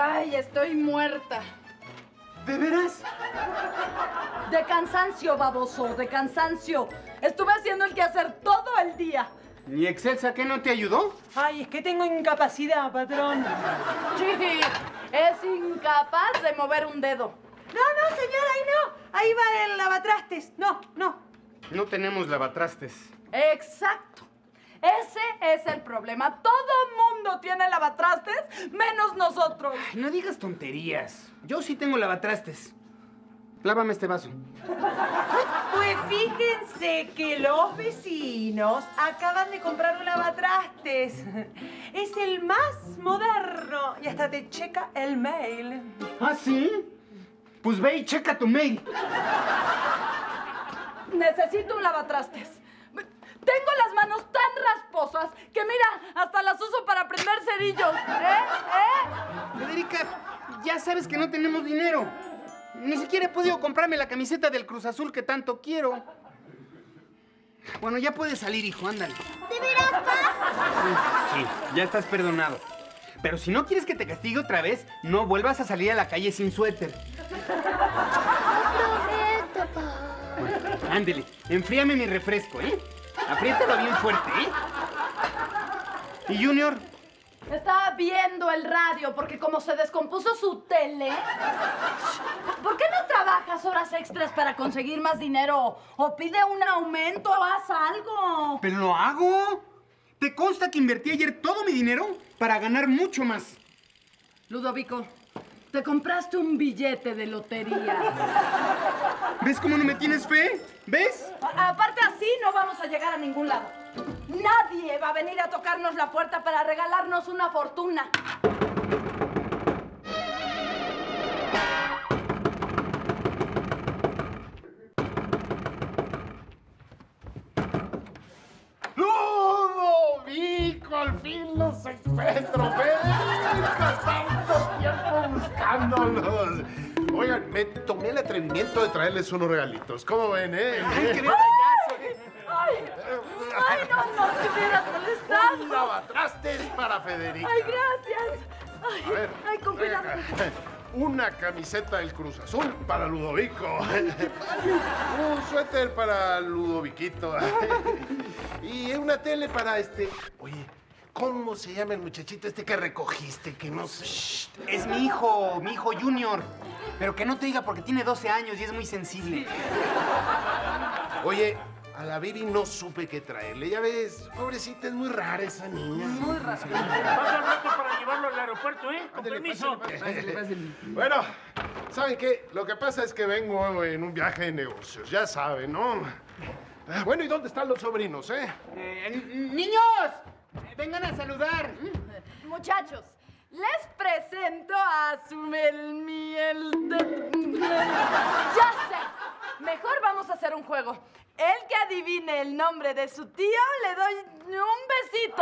Ay, estoy muerta. ¿De veras? De cansancio, baboso, de cansancio. Estuve haciendo el quehacer todo el día. ¿Y Excelsa qué no te ayudó? Ay, es que tengo incapacidad, patrón. Sí, es incapaz de mover un dedo. No, señora, ahí no. Ahí va el lavatrastes. No. No tenemos lavatrastes. Exacto. Ese es el problema. Todo mundo tiene lavatrastes, menos nosotros. Ay, no digas tonterías. Yo sí tengo lavatrastes. Lávame este vaso. Pues fíjense que los vecinos acaban de comprar un lavatrastes. Es el más moderno y hasta te checa el mail. ¿Ah, sí? Pues ve y checa tu mail. Necesito un lavatrastes. Tengo las manos tan rasposas que mira, hasta las uso para prender cerillos. Federica, ya sabes que no tenemos dinero. Ni siquiera he podido comprarme la camiseta del Cruz Azul que tanto quiero. Bueno, ya puedes salir, hijo, ándale. ¿De veras, pa? Sí, ya estás perdonado. Pero si no quieres que te castigue otra vez, no vuelvas a salir a la calle sin suéter. Prometo, pa. Bueno, ándele, enfríame mi refresco, ¿eh? Apriétalo bien fuerte, ¿eh? ¿Y Junior? Estaba viendo el radio porque como se descompuso su tele... ¿Por qué no trabajas horas extras para conseguir más dinero? O pide un aumento o haz algo. ¡Pero lo hago! ¿Te consta que invertí ayer todo mi dinero para ganar mucho más? Ludovico, te compraste un billete de lotería. ¿Ves cómo no me tienes fe? ¿Ves? Aparte así no vamos a llegar a ningún lado. Nadie va a venir a tocarnos la puerta para regalarnos una fortuna. ¡Ludovico! ¡Al fin los encuentro! ¡Federica! ¡Tanto tiempo buscándolos! Oigan, me tomé el atrevimiento de traerles unos regalitos. ¿Cómo ven, ¡Ay, qué Ay, no te hubieras molestado. Un lavatrastes para Federica. Ay, gracias. A ver, Ay, con cuidado. una camiseta del Cruz Azul para Ludovico. Un suéter para Ludoviquito. Y una tele para Oye, ¿cómo se llama el muchachito que recogiste? Que no sé. Shh, es mi hijo Junior. Pero que no te diga porque tiene 12 años y es muy sensible. Oye, a la Viri no supe qué traerle. Ya ves, pobrecita, es muy rara esa niña. Muy raro. Paso al rato para llevarlo al aeropuerto, ¿eh? Con Ándale, permiso. Pásale. Bueno, ¿saben qué? Lo que pasa es que vengo en un viaje de negocios, ya saben, ¿no? Bueno, ¿y dónde están los sobrinos, eh? ¡Niños! Vengan a saludar. Muchachos, les presento a su miel de... Ya sé. Mejor vamos a hacer un juego. El que adivine el nombre de su tío, le doy un besito.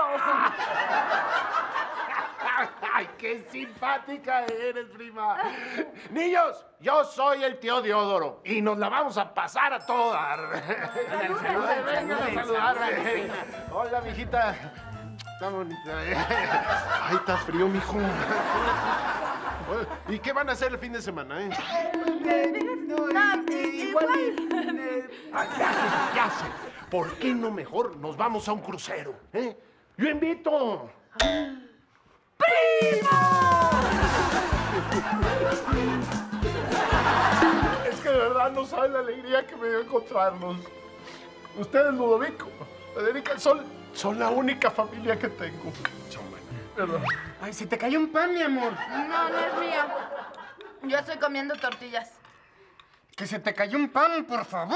¡Ay, qué simpática eres, prima! Niños, yo soy el tío Diodoro y nos la vamos a pasar a toda. Vengan a saludarme. Hola, mijita. Está bonita, ¿eh? Ay, estás frío, mijo. ¿Y qué van a hacer el fin de semana, eh? Igual. Ay, ya sé. ¿Por qué no mejor nos vamos a un crucero, eh? ¡Yo invito! Es que de verdad no saben la alegría que me dio encontrarnos. Ustedes, Ludovico, Federica, son la única familia que tengo. Son buenas, ¿verdad? Ay, se te cayó un pan, mi amor. No, no es mía. Yo estoy comiendo tortillas. Que se te cayó un pan, por favor.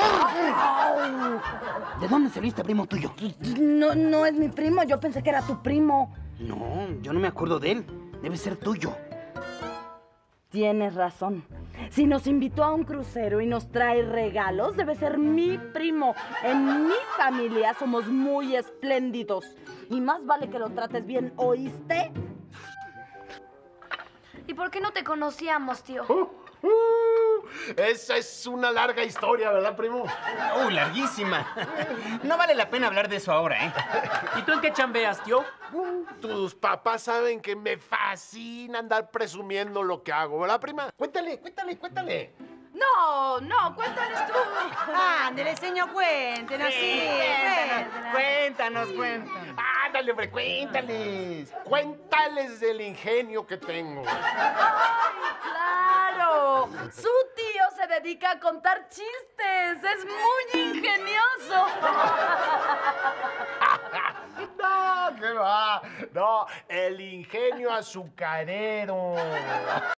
¿De dónde saliste, primo tuyo? No es mi primo. Yo pensé que era tu primo. No, yo no me acuerdo de él. Debe ser tuyo. Tienes razón. Si nos invitó a un crucero y nos trae regalos, debe ser mi primo. En mi familia somos muy espléndidos. Y más vale que lo trates bien, ¿oíste? ¿Y por qué no te conocíamos, tío? Esa es una larga historia, ¿verdad, primo? Larguísima. No vale la pena hablar de eso ahora, ¿eh? ¿Y tú en qué chambeas, tío? Tus papás saben que me fascina andar presumiendo lo que hago, ¿verdad, prima? Cuéntale. No, cuéntales tú. Ándele, señor, cuéntenos, sí. Cuéntanos. Ándale, hombre, cuéntales. Cuéntales del ingenio que tengo. ¡Claro! Su tío se dedica a contar chistes. Es muy ingenioso. No, ¿qué va? No, el ingenio azucarero.